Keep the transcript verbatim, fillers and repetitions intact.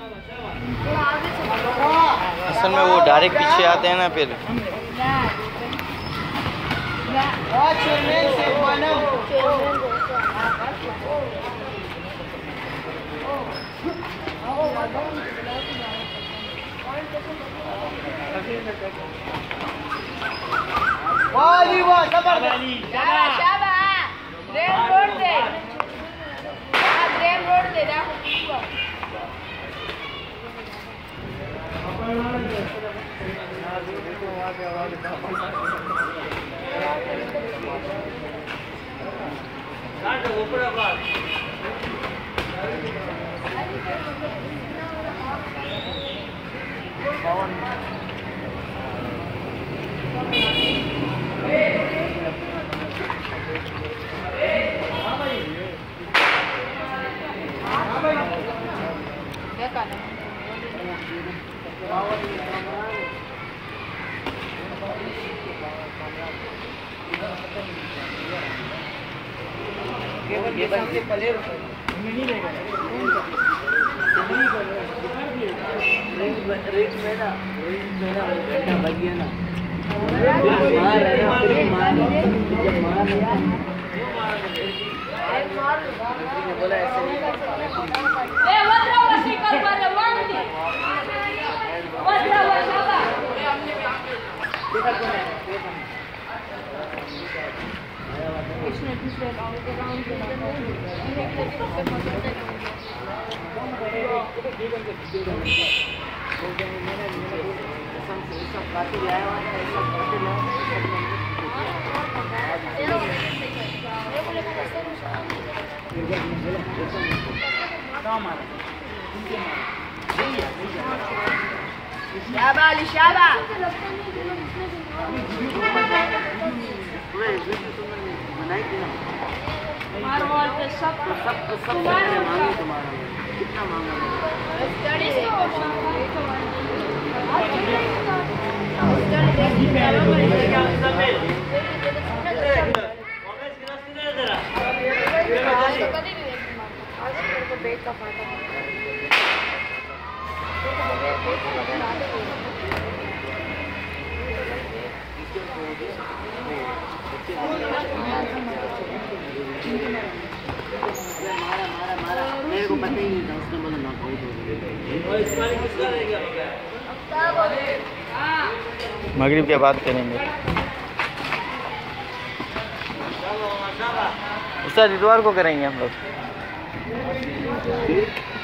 असल में वो डायरेक्ट पीछे आते हैं ना फिर। ये सामने पले नहीं रहेगा रेट में ना रेट में ना घंटा बच गया ना मार है ना मार मार बोला ऐसे नहीं ए वद्रा वसी कर पर मान दे वद्रा वसाबा देखा कौन है इसने दूसरे गांव के गांव के शाबाश शाबाश मार वॉल पे सब सब सब मांगे तुम्हारा कितना मांगा मारा मारा मारा मेरे को पता ही नहीं था उसने बोला नॉकआउट हो गया। मगरिब के बाद करेंगे उस्ताद, इतवार को करेंगे हम लोग।